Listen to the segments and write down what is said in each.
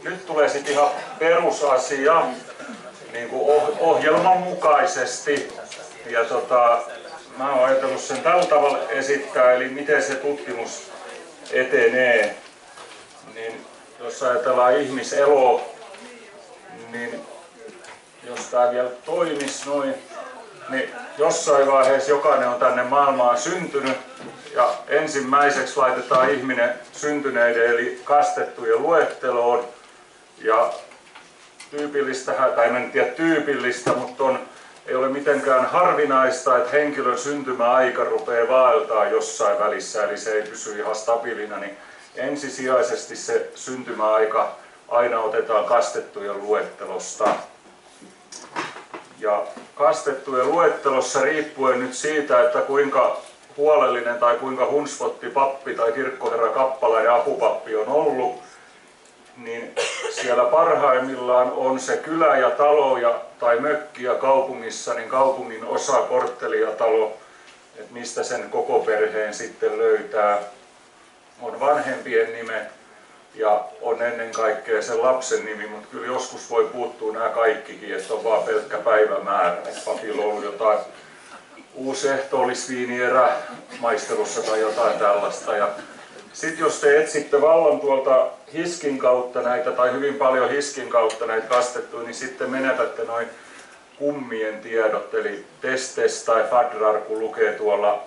nyt tulee sitten ihan perusasia niin kuin ohjelman mukaisesti. Ja mä oon ajatellut sen tällä tavalla esittää, eli miten se tutkimus etenee. Niin jos ajatellaan ihmiseloa, niin jos tää vielä toimisi noin, niin jossain vaiheessa jokainen on tänne maailmaan syntynyt ja ensimmäiseksi laitetaan ihminen syntyneiden eli kastettujen luetteloon. Ja tyypillistä, tai en tiedä tyypillistä, mutta ei ole mitenkään harvinaista, että henkilön syntymäaika rupeaa vaeltaa jossain välissä, eli se ei pysy ihan stabiilina, niin ensisijaisesti se syntymäaika aina otetaan kastettujen luettelosta. Ja kastettujen luettelossa riippuen nyt siitä, että kuinka huolellinen tai kuinka hunsvotti pappi tai kirkkoherra kappala ja apupappi on ollut, niin siellä parhaimmillaan on se kylä ja talo tai mökki ja kaupungissa, niin kaupungin osa, kortteli ja talo, että mistä sen koko perheen sitten löytää. On vanhempien nimet ja on ennen kaikkea sen lapsen nimi, mutta kyllä joskus voi puuttua nämä kaikkikin, että on vaan pelkkä päivämäärä, että papilla on ollut jotain uusi ehtoollisviinierä maistelussa tai jotain tällaista. Sitten jos te etsitte vallan tuolta hiskin kautta näitä, tai hyvin paljon hiskin kautta näitä kastettuja, niin sitten menetätte noin kummien tiedot, eli Testes tai Fadrar, kun lukee tuolla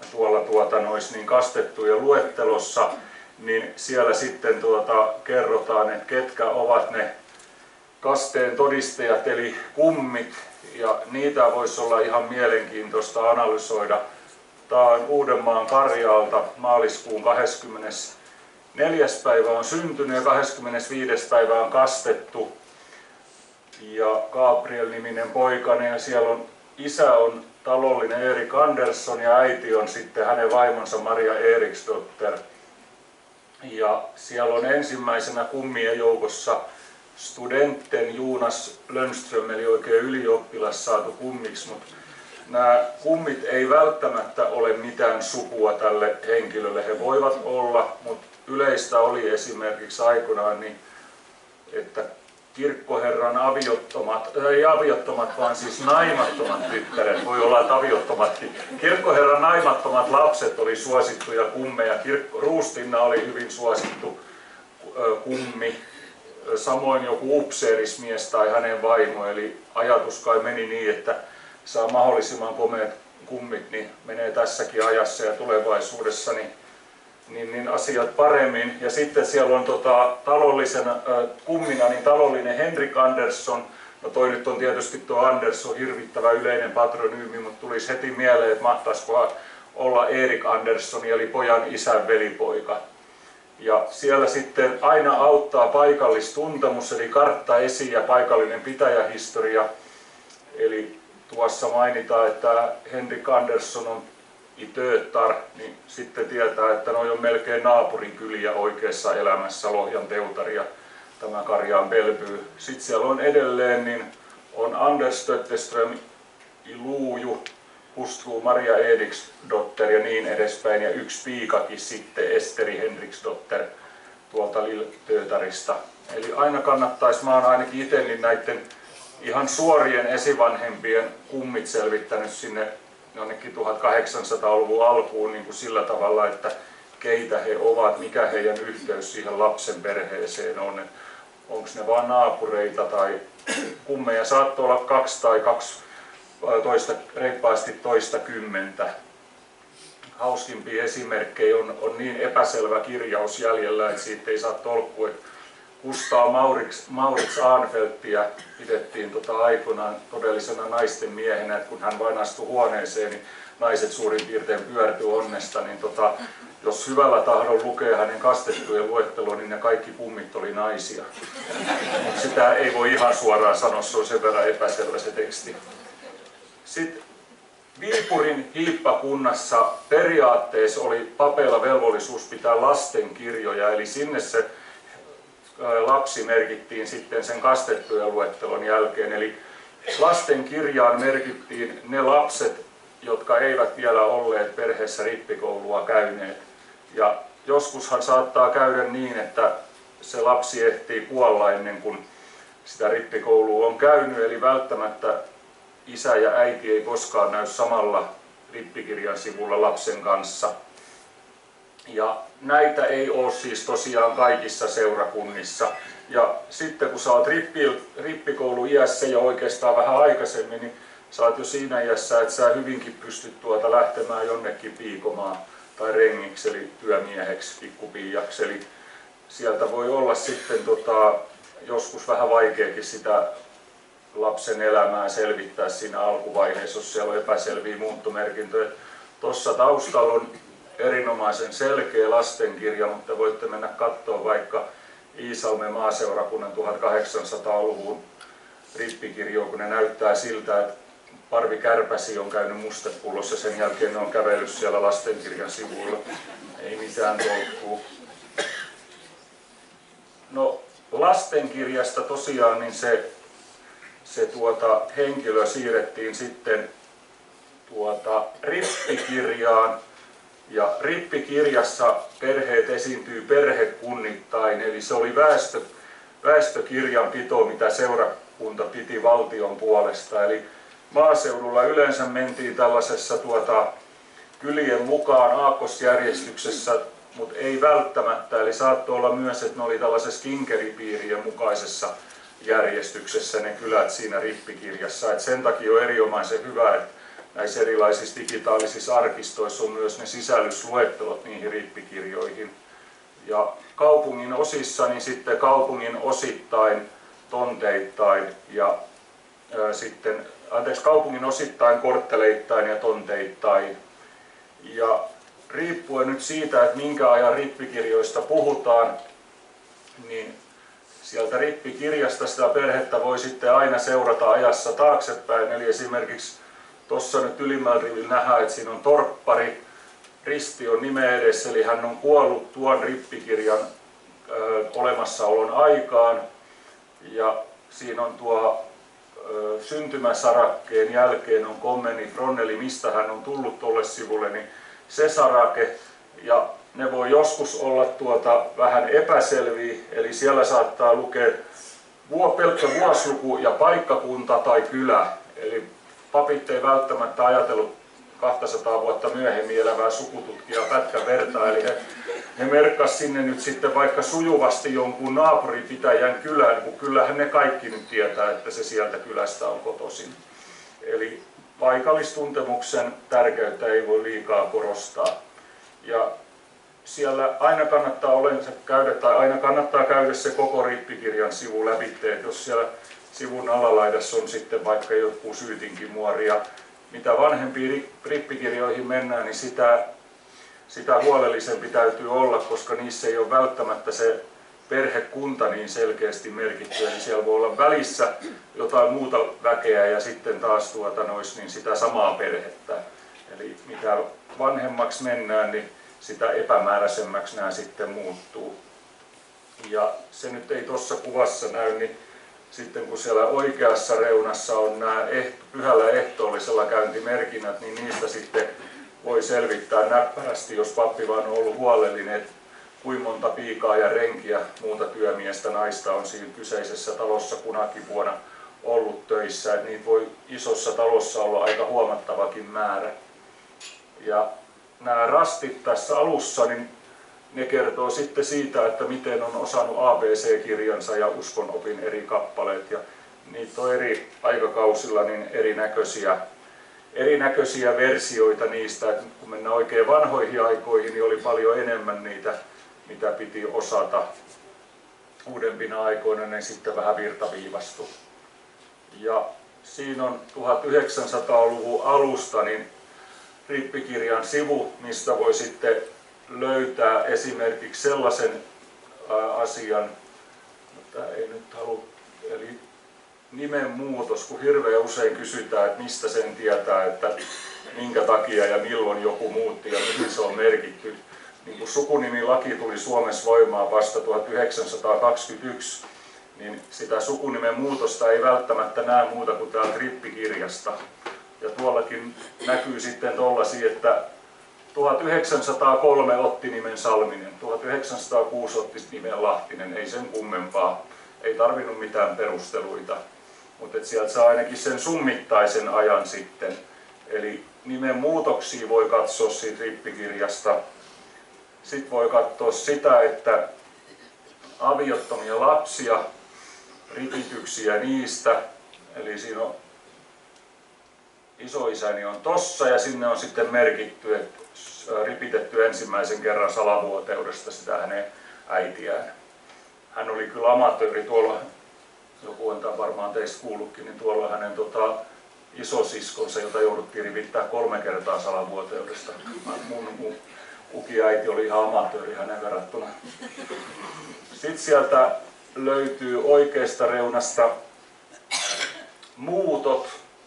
niin kastettujen luettelossa, niin siellä sitten kerrotaan, että ketkä ovat ne kasteen todistajat, eli kummit, ja niitä voisi olla ihan mielenkiintoista analysoida. Tämä on Uudenmaan Karjaalta, maaliskuun 24. päivä on syntynyt ja 25. päivä on kastettu. Ja Gabriel-niminen poikainen, ja siellä on isä on talollinen Erik Andersson ja äiti on sitten hänen vaimonsa Maria Eriksdotter. Ja siellä on ensimmäisenä kummien joukossa studenten Jonas Lönnström, eli oikein ylioppilas saatu kummiksi, mutta nämä kummit ei välttämättä ole mitään sukua tälle henkilölle. He voivat olla, mutta yleistä oli esimerkiksi aikoinaan, niin, että kirkkoherran aviottomat, vaan siis naimattomat tyttäret, voi olla että aviottomatkin. Kirkkoherran naimattomat lapset oli suosittuja kummeja. Ruustinna oli hyvin suosittu kummi. Samoin joku upseerismies tai hänen vaimo, eli ajatus kai meni niin, että saa mahdollisimman komeat kummit, niin menee tässäkin ajassa ja tulevaisuudessa niin asiat paremmin. Ja sitten siellä on talollisena kummina niin talollinen Henrik Andersson. No toi nyt on tietysti tuo Andersson hirvittävä yleinen patronyymi, mutta tulisi heti mieleen, että mahtaisikohan olla Erik Andersson, eli pojan isän velipoika. Ja siellä sitten aina auttaa paikallistuntemus, eli kartta esi- ja paikallinen pitäjähistoria. Eli tuossa mainitaan, että Henrik Andersson on i Töötar, niin sitten tietää, että noi on melkein naapurikyliä oikeassa elämässä, Lohjan Teutari ja tämä Karjaan Belby. Sitten siellä on edelleen, niin on Anders Stötteström i Luuju, hustru Maria Eriksdotter ja niin edespäin, ja yksi piikakin sitten Esteri Henriksdotter tuolta Töötarista. Eli aina kannattaisi, mä oon ainakin itse niin näiden ihan suorien esivanhempien kummit selvittänyt sinne jonnekin 1800-luvun alkuun niin kuin sillä tavalla, että keitä he ovat, mikä heidän yhteys siihen lapsen perheeseen on. Onko ne vaan naapureita tai kummeja, saattoi olla 2 tai 12, reippaasti toistakymmentä. Hauskimpia esimerkkejä on niin epäselvä kirjaus jäljellä, että siitä ei saa tolkkua. Kustaa Maurits Arnfeldtia pidettiin aikoinaan todellisena naisten miehenä, että kun hän vain astui huoneeseen, niin naiset suurin piirtein pyörtyi onnesta. Niin jos hyvällä tahdon lukee hänen kastettujen luetteloon, niin ne kaikki kummit oli naisia. Mutta sitä ei voi ihan suoraan sanoa, se on sen verran epäselvä se teksti. Sitten Viipurin hiippakunnassa periaatteessa oli papeilla velvollisuus pitää lastenkirjoja, eli sinne se lapsi merkittiin sitten sen kastettujen luettelon jälkeen. Eli lastenkirjaan merkittiin ne lapset, jotka eivät vielä olleet perheessä rippikoulua käyneet. Ja joskushan saattaa käydä niin, että se lapsi ehtii kuolla ennen kuin sitä rippikoulua on käynyt, eli välttämättä isä ja äiti ei koskaan näy samalla rippikirjan sivulla lapsen kanssa. Ja näitä ei ole siis tosiaan kaikissa seurakunnissa. Ja sitten kun sä oot rippikouluiässä ja oikeastaan vähän aikaisemmin, niin sä oot jo siinä iässä, että sä hyvinkin pystyt lähtemään jonnekin piikomaan tai rengiksi eli työmieheksi, pikkupiiaksi. Eli sieltä voi olla sitten joskus vähän vaikeakin sitä lapsen elämää selvittää siinä alkuvaiheessa, jos siellä on epäselviä muuttomerkintöjä. Tuossa taustalla on erinomaisen selkeä lastenkirja, mutta voitte mennä katsoa vaikka Iisalmen maaseurakunnan 1800-luvun rippikirjoa, kun ne näyttää siltä, että Parvi Kärpäsi on käynyt mustepullossa, sen jälkeen ne on kävellyt siellä lastenkirjan sivuilla. Ei mitään tolkkuu. No, lastenkirjasta tosiaan niin se henkilö siirrettiin sitten rippikirjaan. Ja rippikirjassa perheet esiintyy perhekunnittain, eli se oli väestökirjanpito, mitä seurakunta piti valtion puolesta. Eli maaseudulla yleensä mentiin tällaisessa kylien mukaan aakkosjärjestyksessä, mutta ei välttämättä. Eli saattoi olla myös, että ne oli tällaisessa kinkeripiirien mukaisessa järjestyksessä ne kylät siinä rippikirjassa. Et sen takia on erinomaisen hyvä, että näissä erilaisissa digitaalisissa arkistoissa on myös ne sisällysluettelot niihin rippikirjoihin. Ja kaupungin osissa niin sitten kaupungin osittain, tonteittain ja kaupungin osittain, kortteleittain ja tonteittain. Ja riippuen nyt siitä, että minkä ajan rippikirjoista puhutaan, niin sieltä rippikirjasta sitä perhettä voi sitten aina seurata ajassa taaksepäin. Eli esimerkiksi tuossa nyt ylimmällä rivillä nähdään, että siinä on torppari, risti on nimen edessä, eli hän on kuollut tuon rippikirjan olemassaolon aikaan. Ja siinä on syntymäsarakkeen jälkeen on commenti from, eli mistä hän on tullut tuolle sivulle, niin se sarake. Ja ne voi joskus olla vähän epäselviä, eli siellä saattaa lukea pelkkä vuosiluku ja paikkakunta tai kylä. Eli papit ei välttämättä ajatellut 200 vuotta myöhemmin elävää sukututkijaa pätkän vertaa, eli he merkkasivat sinne nyt sitten vaikka sujuvasti jonkun naapuripitäjän kylän, kun kyllähän ne kaikki nyt tietää, että se sieltä kylästä on kotoisin. Eli paikallistuntemuksen tärkeyttä ei voi liikaa korostaa. Ja siellä aina kannattaa käydä se koko rippikirjan sivu lävitse, että jos siellä sivun alalaidassa on sitten vaikka joku syytinkimuori, ja mitä vanhempiin rippikirjoihin mennään, niin sitä huolellisempi täytyy olla, koska niissä ei ole välttämättä se perhekunta niin selkeästi merkitty, eli siellä voi olla välissä jotain muuta väkeä ja sitten taas niin sitä samaa perhettä. Eli mitä vanhemmaksi mennään, niin sitä epämääräisemmäksi nämä sitten muuttuu. Ja se nyt ei tuossa kuvassa näy, niin sitten kun siellä oikeassa reunassa on nämä pyhällä ehtoollisella käyntimerkinnät, niin niistä sitten voi selvittää näppärästi, jos pappi vaan on ollut huolellinen, että kuinka monta piikaa ja renkiä, muuta työmiestä, naista on siinä kyseisessä talossa kunakin vuonna ollut töissä. Että niitä voi isossa talossa olla aika huomattavakin määrä. Ja nämä rastit tässä alussa, niin ne kertoo sitten siitä, että miten on osannut ABC-kirjansa ja uskonopin eri kappaleet. Ja niitä on eri aikakausilla niin erinäköisiä versioita niistä. Et kun mennään oikein vanhoihin aikoihin, niin oli paljon enemmän niitä, mitä piti osata. Uudempina aikoina ne sitten vähän virtaviivastui. Ja siinä on 1900-luvun alusta niin rippikirjan sivu, mistä voi sitten löytää esimerkiksi sellaisen asian, mutta ei nyt halua, eli nimenmuutos, kun hirveän usein kysytään, että mistä sen tietää, että minkä takia ja milloin joku muutti ja mihin se on merkitty. Niin kun sukunimilaki tuli Suomessa voimaan vasta 1921, niin sitä sukunimen muutosta ei välttämättä näe muuta kuin täältä rippikirjasta. Ja tuollakin näkyy sitten tollaisia, että 1903 otti nimen Salminen, 1906 otti nimen Lahtinen, ei sen kummempaa, ei tarvinnut mitään perusteluita, mutta sieltä saa ainakin sen summittaisen ajan sitten. Eli nimen muutoksia voi katsoa siitä rippikirjasta. Sitten voi katsoa sitä, että aviottomia lapsia, ripityksiä niistä, eli siinä on isoisäni on tossa ja sinne on sitten merkitty, että ripitetty ensimmäisen kerran salavuoteudesta sitä hänen äitiään. Hän oli kyllä amatööri tuolla, joku on varmaan teistä kuullutkin, niin tuolla hänen isosiskonsa, jota jouduttiin ripittää 3 kertaa salavuoteudesta. Mun ukiäiti oli ihan amatööri hänen verrattuna. Sitten sieltä löytyy oikeasta reunasta muutot,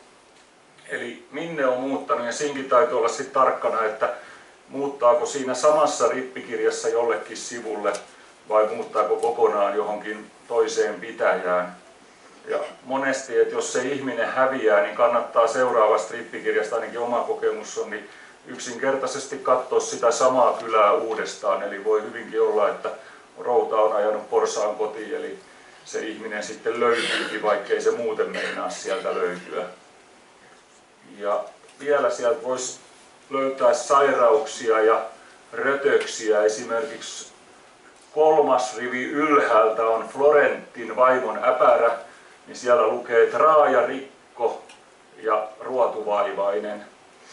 eli minne on muuttanut, ja siinkin täytyy olla sitten tarkkana, että muuttaako siinä samassa rippikirjassa jollekin sivulle vai muuttaako kokonaan johonkin toiseen pitäjään. Ja monesti, että jos se ihminen häviää, niin kannattaa seuraavasta rippikirjasta, ainakin oma kokemus on, niin yksinkertaisesti katsoa sitä samaa kylää uudestaan. Eli voi hyvinkin olla, että routa on ajanut porsaan kotiin, eli se ihminen sitten löytyykin, vaikkei se muuten meinaa sieltä löytyä. Ja vielä sieltä voisi löytää sairauksia ja rötöksiä. Esimerkiksi 3. rivi ylhäältä on Florentin vaimon äpärä, niin siellä lukee Traajarikko ja ruotuvaivainen.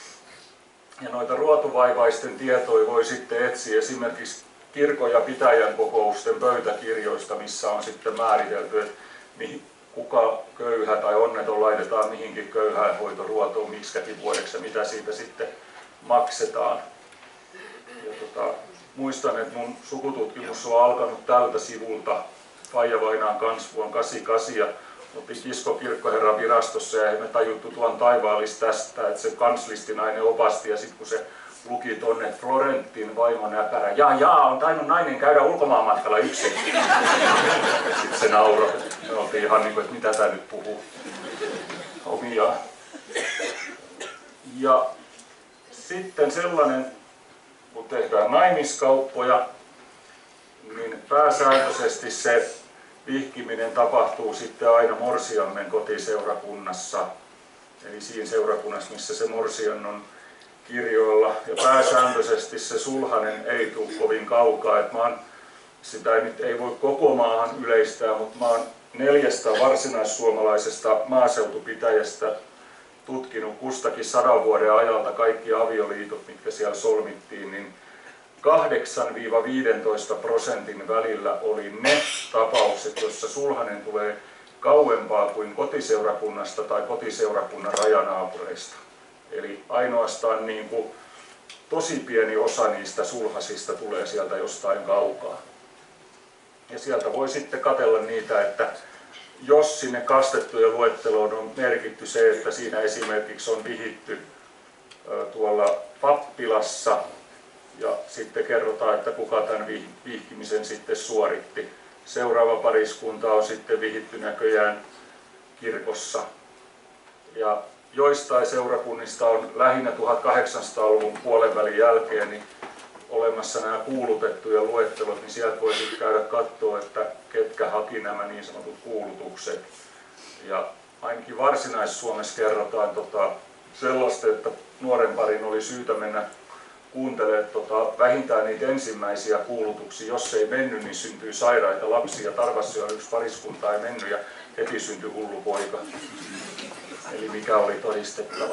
Ja noita ruotuvaivaisten tietoja voi sitten etsiä esimerkiksi kirkon ja pitäjän kokousten pöytäkirjoista, missä on sitten määritelty, että kuka köyhä tai onneton laitetaan mihinkin köyhäinhoitoruotoon miksikäkin vuodeksi ja mitä siitä sitten maksetaan. Ja muistan, että mun sukututkimus on alkanut tältä sivulta. Faija-vainaan kanssa vuonna 88 ja oltiin kiskokirkkoherran virastossa ja me tajuttu tuon taivaallista tästä, että se kanslistinainen opasti ja sitten kun se luki tonne Florentin vaimon äpärä, on tainnut nainen käydä ulkomaanmatkalla yksin. Sitten se nauroi. Me oltiin ihan niin kuin, että mitä tää nyt puhuu omiaan. Ja sitten sellainen, kun tehdään naimiskauppoja, niin pääsääntöisesti se vihkiminen tapahtuu sitten aina morsiammen kotiseurakunnassa. Eli siinä seurakunnassa, missä se morsian on kirjoilla. Ja pääsääntöisesti se sulhanen ei tule kovin kaukaa. Et sitä ei voi koko maahan yleistää, mutta mä oon 4 varsinaissuomalaisesta maaseutupitäjästä tutkinut kustakin 100 vuoden ajalta kaikki avioliitot, mitkä siellä solmittiin, niin 8–15% välillä oli ne tapaukset, joissa sulhanen tulee kauempaa kuin kotiseurakunnasta tai kotiseurakunnan rajanaapureista. Eli ainoastaan niin kuin tosi pieni osa niistä sulhasista tulee sieltä jostain kaukaa. Ja sieltä voi sitten katsella niitä, että jos sinne kastettujen luetteloon on merkitty se, että siinä esimerkiksi on vihitty tuolla pappilassa ja sitten kerrotaan, että kuka tämän vihkimisen sitten suoritti. Seuraava pariskunta on sitten vihitty näköjään kirkossa. Ja joistain seurakunnista on lähinnä 1800-luvun puolenvälin jälkeen niin olemassa nämä kuulutettuja luettelot, niin sieltä voi sitten käydä katsoa, että ketkä haki nämä niin sanotut kuulutukset. Ja ainakin Varsinais-Suomessa kerrotaan sellaista, että nuoren parin oli syytä mennä kuuntelemaan vähintään niitä ensimmäisiä kuulutuksia. Jos ei mennyt, niin syntyy sairaita lapsia. Tarvasjoella yksi pariskunta ei mennyt ja heti syntyi hullu poika. Eli mikä oli todistettava.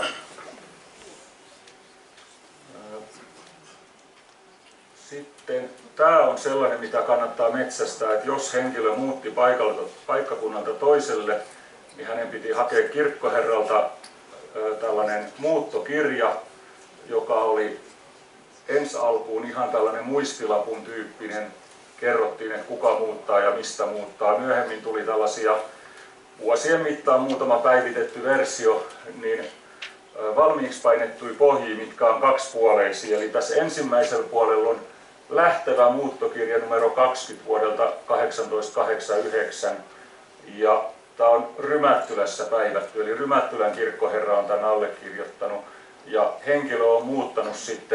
Sitten tämä on sellainen, mitä kannattaa metsästää, että jos henkilö muutti paikkakunnalta toiselle, niin hänen piti hakea kirkkoherralta tällainen muuttokirja, joka oli ensi alkuun ihan tällainen muistilapun tyyppinen. Kerrottiin, että kuka muuttaa ja mistä muuttaa. Myöhemmin tuli tällaisia vuosien mittaan muutama päivitetty versio, niin valmiiksi painettuja pohjia, mitkä on kaksipuoleisia. Eli tässä ensimmäisellä puolella on lähtevä muuttokirja numero 20 vuodelta 1889. Ja tämä on Rymättylässä päivätty, eli Rymättylän kirkkoherra on tämän allekirjoittanut. Ja henkilö on muuttanut sitten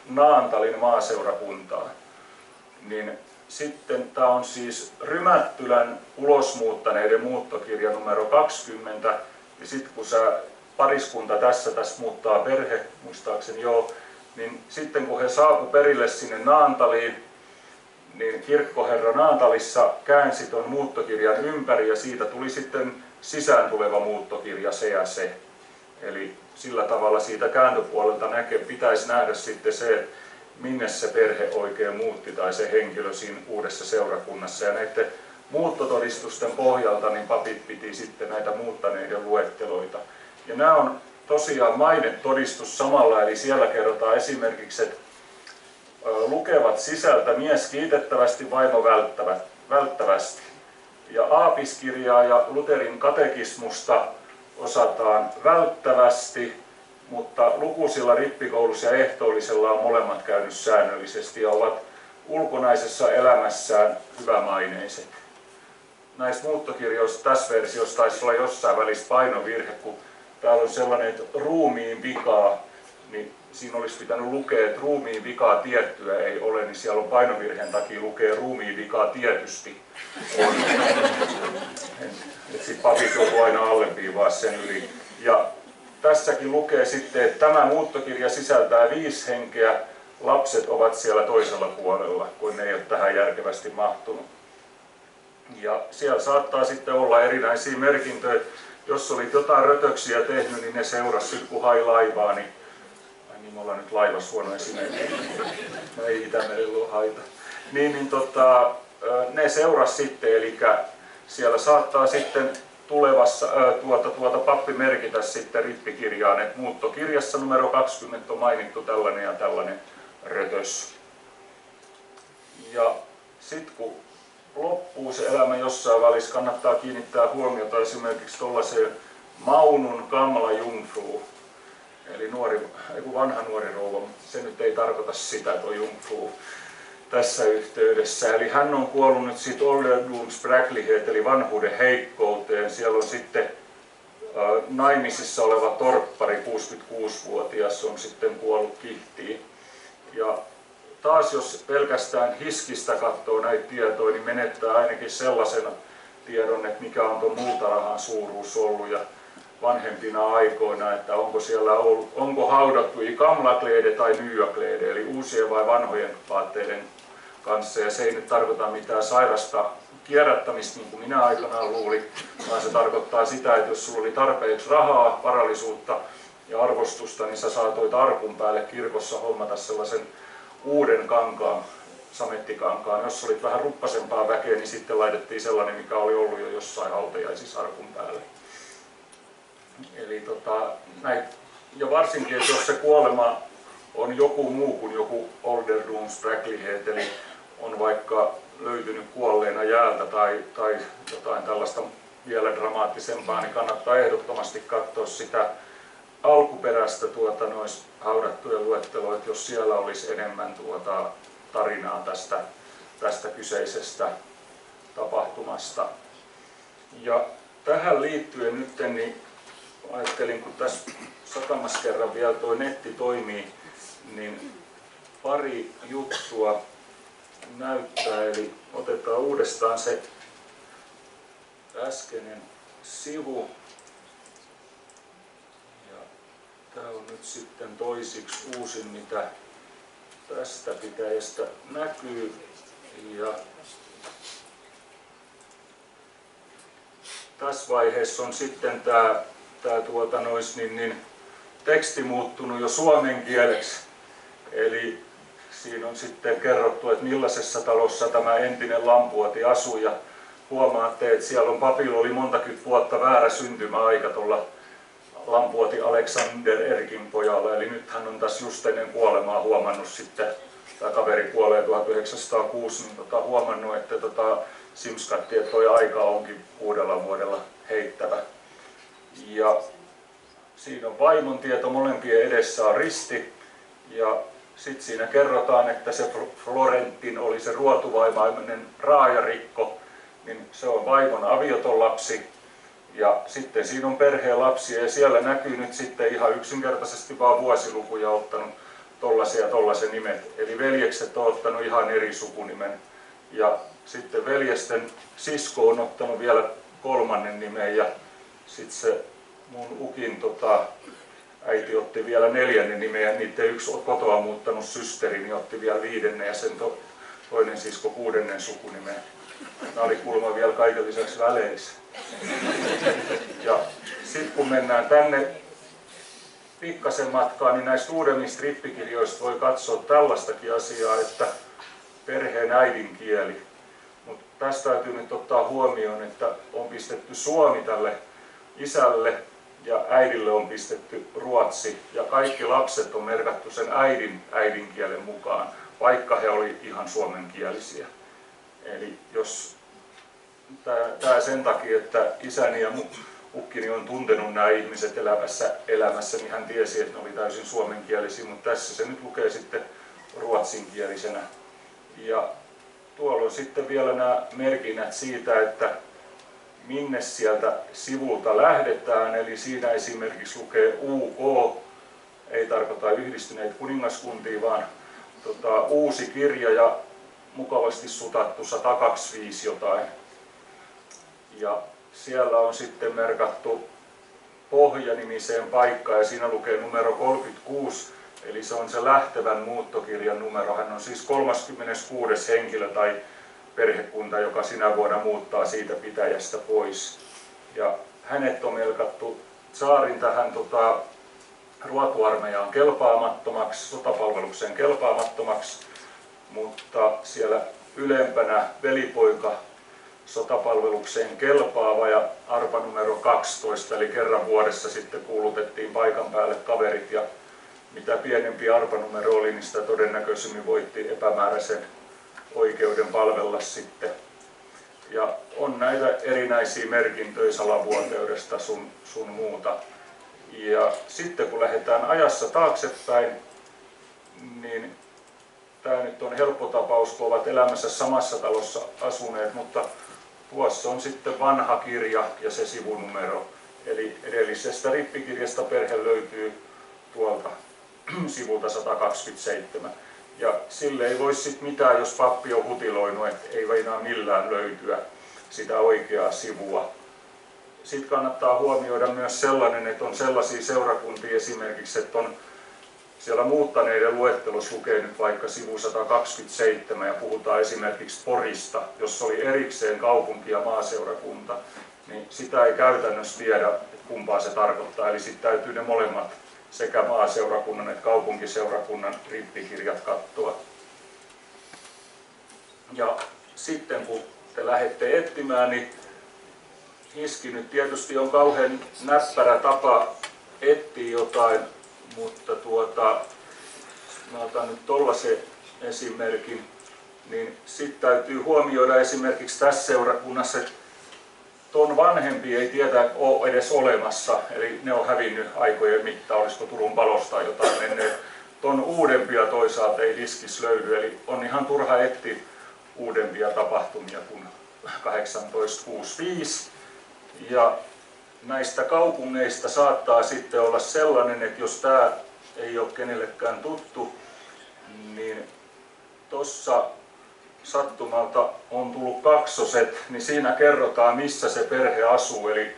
Naantalin maaseurakuntaan. Niin sitten tämä on siis Rymättylän ulosmuuttaneiden muuttokirja numero 20. Ja sitten kun pariskunta tässä muuttaa perhe, muistaakseni joo, niin sitten kun he saapu perille sinne Naantaliin, niin kirkkoherra Naantalissa käänsi tuon muuttokirjan ympäri ja siitä tuli sitten sisään tuleva muuttokirja se ja se. Eli sillä tavalla siitä kääntöpuolelta pitäisi nähdä sitten se, että minne se perhe oikein muutti tai se henkilö siinä uudessa seurakunnassa. Ja näiden muuttotodistusten pohjalta niin papit piti sitten näitä muuttaneiden luetteloita. Ja nämä on tosiaan mainetodistus samalla, eli siellä kerrotaan esimerkiksi, että lukevat sisältä mies kiitettävästi, vaimo välttävästi. Ja aapiskirjaa ja Lutherin katekismusta osataan välttävästi, mutta lukuisilla rippikoulussa ja ehtoollisella on molemmat käynyt säännöllisesti ja ovat ulkonaisessa elämässään hyvämaineiset. Näistä muuttokirjoista tässä versiossa taisi olla jossain välissä painovirhe, kun täällä on sellainen, että ruumiin vikaa, niin siinä olisi pitänyt lukea, että ruumiin vikaa tiettyä ei ole, niin siellä on painovirheen takia lukee ruumiin vikaa tietysti on. Sitten papit joutuu aina alleviivaa sen yli. Ja tässäkin lukee sitten, että tämä muuttokirja sisältää 5 henkeä, lapset ovat siellä toisella puolella, kun ne ei ole tähän järkevästi mahtunut. Ja siellä saattaa sitten olla erinäisiä merkintöjä. Jos olit jotain rötöksiä tehnyt, niin ne seurasi sitten kun hai laivaa, niin me ollaan nyt laivassa huono esimerkki. No ei Itämerellä ole haita. Ne seurasi sitten, eli siellä saattaa sitten tulevassa pappi merkitä sitten rippikirjaan, että muuttokirjassa numero 20 on mainittu tällainen ja tällainen rötös. Ja sitten kun loppuu se elämä jossain välissä, kannattaa kiinnittää huomiota esimerkiksi tuollaiseen Maunun Gamla Jungfru, eli vanha nuori rouva, mutta se nyt ei tarkoita sitä, että on Jungfru tässä yhteydessä. Eli hän on kuollut nyt siitä ålderdomsbräcklighet, eli vanhuuden heikkouteen. Siellä on sitten naimisissa oleva torppari, 66-vuotias, on sitten kuollut kihtiin. Ja taas jos pelkästään hiskistä katsoo näitä tietoja, niin menettää ainakin sellaisen tiedon, että mikä on tuon multarahan suuruus ollut ja vanhempina aikoina, että onko haudattu i gamla kläder tai nya kläder, eli uusien vai vanhojen vaatteiden kanssa. Ja se ei nyt tarkoita mitään sairasta kierrättämistä, niin kuin minä aikanaan luulin, vaan se tarkoittaa sitä, että jos sulla oli tarpeeksi rahaa, varallisuutta ja arvostusta, niin sä saatoit arkun päälle kirkossa hommata sellaisen uuden kankaan, samettikankaan. Jos olit vähän ruppasempaa väkeä, niin sitten laitettiin sellainen, mikä oli ollut jo jossain hautajaisissa arkun päälle. Eli ja varsinkin, että jos se kuolema on joku muu kuin joku ålderdomsbräcklighet, eli on vaikka löytynyt kuolleena jäältä tai jotain tällaista vielä dramaattisempaa, niin kannattaa ehdottomasti katsoa sitä alkuperäistä nois haudattujen luetteloa, että jos siellä olisi enemmän tarinaa tästä kyseisestä tapahtumasta. Ja tähän liittyen nyt niin ajattelin, kun tässä satamassa kerran vielä tuo netti toimii, niin pari juttua näyttää. Eli otetaan uudestaan se äskeinen sivu. Ja tämä on nyt sitten toisiksi uusin, mitä tästä pitäjästä näkyy. Ja tässä vaiheessa on sitten tämä teksti muuttunut jo suomen kieleksi. Eli siinä on sitten kerrottu, että millaisessa talossa tämä entinen Lampuoti asui. Ja huomaatte, että siellä on papilla oli montakymmentä vuotta väärä syntymäaika tuolla Lampuoti Alexander Erkin pojalla. Eli nyt hän on tässä just ennen kuolemaa huomannut sitten, tämä kaveri kuolee 1906, niin huomannut, että Simskatti, että tuo aika onkin 6 vuodella heittävä. Ja siinä on vaimon tieto, molempien edessä on risti. Ja sitten siinä kerrotaan, että se Florentin oli se ruotuvaimainen raajarikko, niin se on vaimon avioton lapsi. Ja sitten siinä on perheen lapsia ja siellä näkyy nyt sitten ihan yksinkertaisesti vaan vuosilukuja ottanut tollasen nimet. Eli veljekset on ottanut ihan eri sukunimen. Ja sitten veljesten sisko on ottanut vielä 3. nimen ja sitten se mun ukin äiti otti vielä 4. nimen ja niiden yksi kotoa muuttanut systeri niin otti vielä 5. ja sen toinen sisko 6. sukunimen. Nämä oli kuulemma vielä kaiken lisäksi väleissä. Ja sitten kun mennään tänne pikkasen matkaan, niin näistä uudemmista rippikirjoista voi katsoa tällaistakin asiaa, että perheen äidinkieli. Mutta tästä täytyy nyt ottaa huomioon, että on pistetty suomi tälle isälle ja äidille on pistetty ruotsi. Ja kaikki lapset on merkattu sen äidinkielen mukaan, vaikka he oli ihan suomenkielisiä. Eli jos tämä sen takia, että isäni ja ukkini on tuntenut nämä ihmiset elämässä, niin hän tiesi, että ne oli täysin suomenkielisiä, mutta tässä se nyt lukee sitten ruotsinkielisenä. Ja tuolla on sitten vielä nämä merkinnät siitä, että minne sieltä sivulta lähdetään, eli siinä esimerkiksi lukee UK, ei tarkoita yhdistyneitä kuningaskuntia, vaan uusi kirja ja mukavasti sutattu 125 jotain. Ja siellä on sitten merkattu Pohja-nimiseen paikkaan ja siinä lukee numero 36, eli se on se lähtevän muuttokirjan numero. Hän on siis 36. henkilö tai perhekunta, joka sinä vuonna muuttaa siitä pitäjästä pois. Ja hänet on merkattu tsaarin tähän ruotuarmeijaan kelpaamattomaksi, sotapalvelukseen kelpaamattomaksi, mutta siellä ylempänä velipoika sotapalvelukseen kelpaava ja arpa numero 12, eli kerran vuodessa sitten kuulutettiin paikan päälle kaverit ja mitä pienempi arpanumero oli, niin sitä todennäköisemmin voitti epämääräisen oikeuden palvella sitten. Ja on näitä erinäisiä merkintöjä salavuoteudesta sun muuta. Ja sitten kun lähdetään ajassa taaksepäin, niin tämä nyt on helppo tapaus, kun ovat elämässä samassa talossa asuneet, mutta tuossa on sitten vanha kirja ja se sivunumero. Eli edellisestä rippikirjasta perhe löytyy tuolta sivulta 127. Ja sille ei voi sitten mitään, jos pappi on hutiloinut, että ei enää millään löytyä sitä oikeaa sivua. Sitten kannattaa huomioida myös sellainen, että on sellaisia seurakuntia esimerkiksi, että on siellä muuttaneiden luettelossa lukee nyt vaikka sivu 127 ja puhutaan esimerkiksi Porista, jos oli erikseen kaupunki- ja maaseurakunta, niin sitä ei käytännössä tiedä, että kumpaa se tarkoittaa. Eli sitten täytyy ne molemmat sekä maaseurakunnan että kaupunkiseurakunnan rippikirjat katsoa. Ja sitten kun te lähdette etsimään, niin hiski nyt tietysti on kauhean näppärä tapa etsiä jotain, mutta mä otan nyt tollasen esimerkin, niin sitten täytyy huomioida esimerkiksi tässä seurakunnassa, että ton vanhempi ei tiedä ole edes olemassa, eli ne on hävinnyt aikojen mittaan, olisiko Turun palosta jotain menneet. Ton uudempia toisaalta ei diskis löydy, eli on ihan turha etsiä uudempia tapahtumia kuin 1865. Ja näistä kaupungeista saattaa sitten olla sellainen, että jos tämä ei ole kenellekään tuttu, niin tuossa sattumalta on tullut kaksoset, niin siinä kerrotaan missä se perhe asuu, eli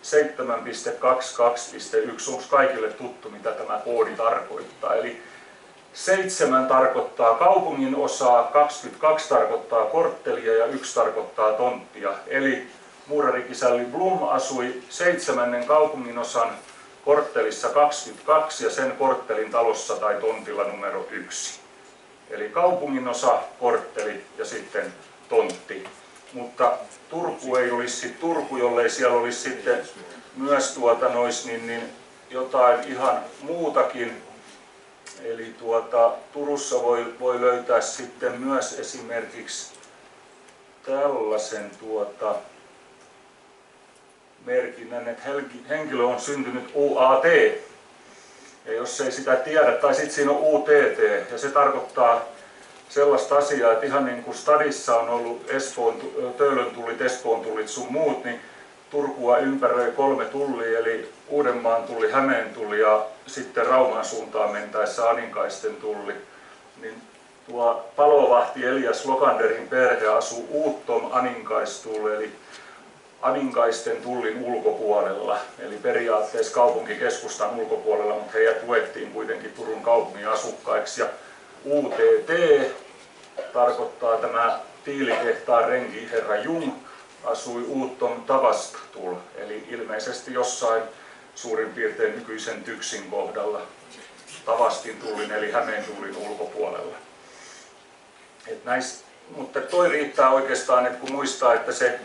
7.22.1 on kaikille tuttu mitä tämä koodi tarkoittaa. Eli 7 tarkoittaa kaupungin osaa, 22 tarkoittaa korttelia ja 1 tarkoittaa tonttia. Eli muurarikisälli Blum asui 7. kaupunginosan korttelissa 22 ja sen korttelin talossa tai tontilla numero 1. Eli kaupunginosa, kortteli ja sitten tontti. Mutta Turku ei olisi Turku, jollei siellä olisi sitten myös jotain ihan muutakin. Eli Turussa voi löytää sitten myös esimerkiksi tällaisen merkinnän, että henkilö on syntynyt UAT. Ja jos ei sitä tiedä, tai sitten siinä on UTT, ja se tarkoittaa sellaista asiaa, että ihan niin kuin stadissa on ollut Töölön tullit, Espoon tullit sun muut, niin Turkua ympäröi 3 tullia, eli Uudenmaan tulli, Hämeen tulli ja sitten Rauman suuntaan mentäessä Aninkaisten tulli. Niin tuo palovahti Elias Lokanderin perhe asuu Uuttom Aninkaistulle, eli Aninkaisten tullin ulkopuolella, eli periaatteessa kaupunkikeskustan ulkopuolella, mutta heidät luettiin kuitenkin Turun kaupungin asukkaiksi. Ja UTT tarkoittaa tämä tiilitehtaan renki herra Jung asui Uuttom Tavasttul, eli ilmeisesti jossain suurin piirtein nykyisen Tyksin kohdalla Tavastin tullin eli Hämeen tullin ulkopuolella. Mutta toi riittää oikeastaan, että kun muistaa, että se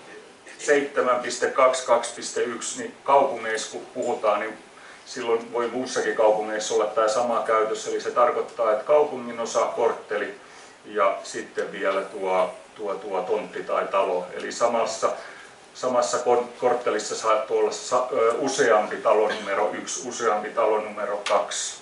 7.22.1 niin kaupungeissa kun puhutaan, niin silloin voi muussakin kaupungeissa olla tämä sama käytös, eli se tarkoittaa, että kaupungin osa, kortteli ja sitten vielä tuo tontti tai talo, eli samassa korttelissa saattoi olla useampi talon numero 1, useampi talon numero 2.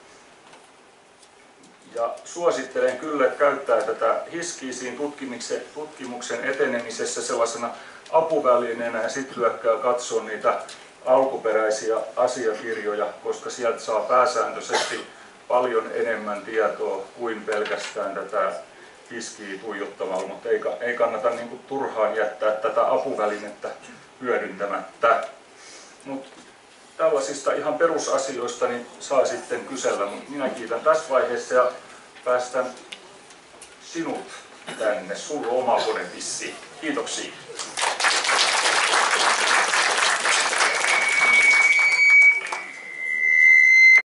Ja suosittelen kyllä käyttää tätä Hiskiisiin tutkimuksen etenemisessä sellaisena apuvälineenä ja sitten hyökkää katsoa niitä alkuperäisiä asiakirjoja, koska sieltä saa pääsääntöisesti paljon enemmän tietoa kuin pelkästään tätä Hiskiä tuijottamalla, mutta ei kannata niin kuin turhaan jättää tätä apuvälinettä hyödyntämättä. Mutta tällaisista ihan perusasioista niin saa sitten kysellä, mutta minä kiitän tässä vaiheessa ja päästän sinut tänne. Sulla on oma kone vissiin. Kiitoksia.